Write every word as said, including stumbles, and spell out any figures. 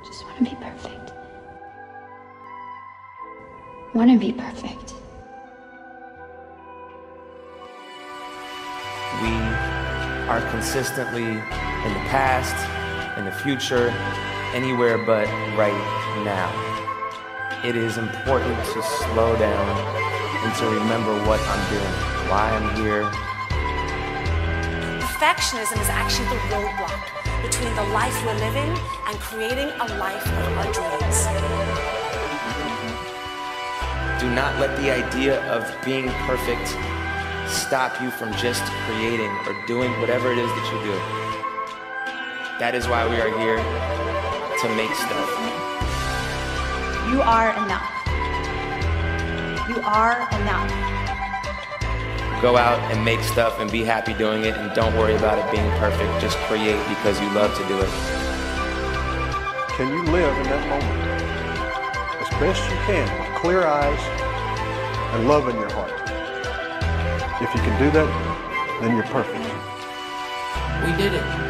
Just want to be perfect. Want to be perfect. We are consistently in the past, in the future, anywhere but right now. It is important to slow down and to remember what I'm doing, why I'm here. Perfectionism is actually the roadblock between the life we're living and creating a life of our dreams. Do not let the idea of being perfect stop you from just creating or doing whatever it is that you do. That is why we are here, to make stuff. You are enough. You are enough. Go out and make stuff and be happy doing it, and don't worry about it being perfect. Just create because you love to do it. Can you live in that moment as best you can, with clear eyes and love in your heart? If you can do that, then you're perfect. We did it.